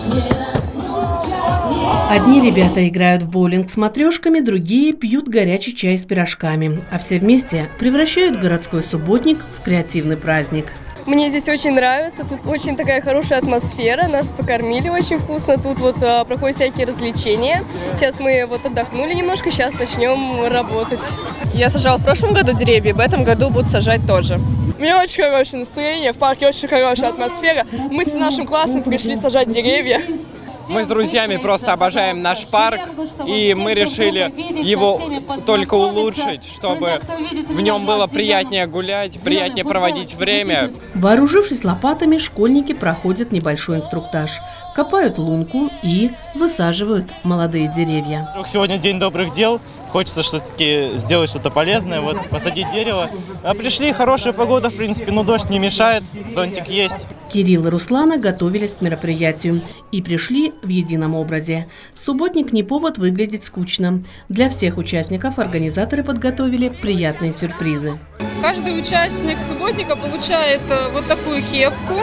Одни ребята играют в боулинг с матрешками, другие пьют горячий чай с пирожками. А все вместе превращают городской субботник в креативный праздник. Мне здесь очень нравится, тут очень такая хорошая атмосфера, нас покормили очень вкусно, тут вот проходят всякие развлечения. Сейчас мы вот отдохнули немножко, сейчас начнем работать. Я сажала в прошлом году деревья, в этом году буду сажать тоже. У меня очень хорошее настроение, в парке очень хорошая атмосфера. Мы с нашим классом пришли сажать деревья. Мы с друзьями просто обожаем наш парк, и мы решили его только улучшить, чтобы в нем было приятнее гулять, приятнее проводить время. Вооружившись лопатами, школьники проходят небольшой инструктаж. Копают лунку и высаживают молодые деревья. Сегодня день добрых дел. Хочется все-таки сделать что-то полезное, вот посадить дерево. А пришли, хорошая погода, в принципе, но дождь не мешает, зонтик есть. Кирилл и Руслана готовились к мероприятию и пришли в едином образе. Субботник не повод выглядеть скучно. Для всех участников организаторы подготовили приятные сюрпризы. Каждый участник субботника получает вот такую кепку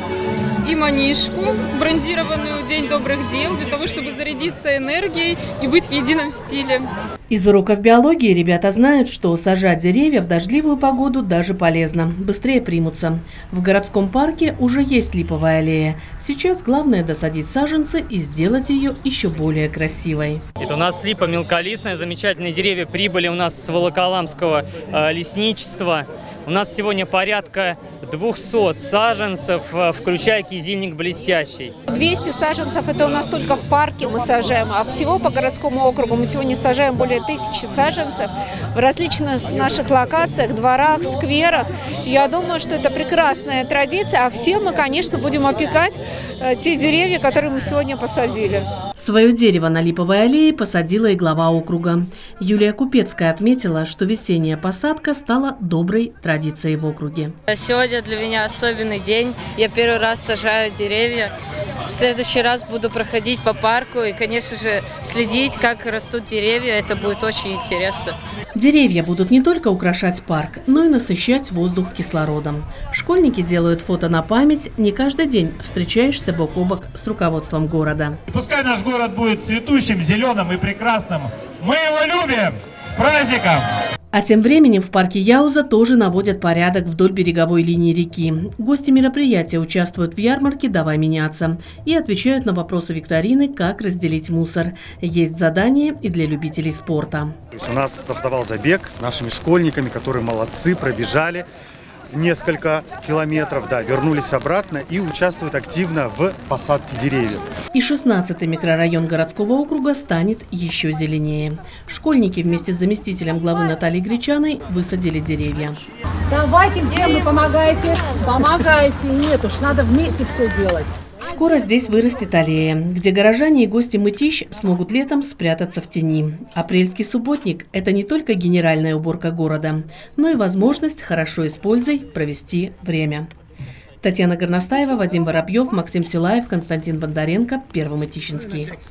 и манишку, брендированную «День добрых дел», для того, чтобы зарядиться энергией и быть в едином стиле. Из уроков биологии ребята знают, что сажать деревья в дождливую погоду даже полезно. Быстрее примутся. В городском парке уже есть липовая аллея. Сейчас главное досадить саженцы и сделать ее еще более красивой. Это у нас липа мелколистная, замечательные деревья прибыли у нас с Волоколамского лесничества. У нас сегодня порядка 200 саженцев, включая кизильник блестящий. 200 саженцев это у нас только в парке мы сажаем, а всего по городскому округу мы сегодня сажаем более 1000 саженцев в различных наших локациях, дворах, скверах. Я думаю, что это прекрасная традиция, а все мы, конечно, будем опекать те деревья, которые мы сегодня посадили. Свое дерево на липовой аллее посадила и глава округа. Юлия Купецкая отметила, что весенняя посадка стала доброй традицией в округе. Сегодня для меня особенный день. Я первый раз сажаю деревья. В следующий раз буду проходить по парку и, конечно же, следить, как растут деревья. Это будет очень интересно. Деревья будут не только украшать парк, но и насыщать воздух кислородом. Школьники делают фото на память. Не каждый день встречаешься бок о бок с руководством города. Пускай наш город будет цветущим, зеленым и прекрасным. Мы его любим! С праздником! А тем временем в парке Яуза тоже наводят порядок вдоль береговой линии реки. Гости мероприятия участвуют в ярмарке «Давай меняться» и отвечают на вопросы викторины, как разделить мусор. Есть задания и для любителей спорта. У нас стартовал забег с нашими школьниками, которые молодцы, пробежали несколько километров, вернулись обратно и участвуют активно в посадке деревьев. И 16-й микрорайон городского округа станет еще зеленее. Школьники вместе с заместителем главы Натальей Гречаной высадили деревья. Давайте, где вы помогаете? Помогайте. Нет уж, надо вместе все делать. Скоро здесь вырастет аллея, где горожане и гости Мытищ смогут летом спрятаться в тени. Апрельский субботник – это не только генеральная уборка города, но и возможность хорошо и с пользой провести время. Татьяна Горностаева, Вадим Воробьев, Максим Силаев, Константин Бондаренко, Первый Мытищинский.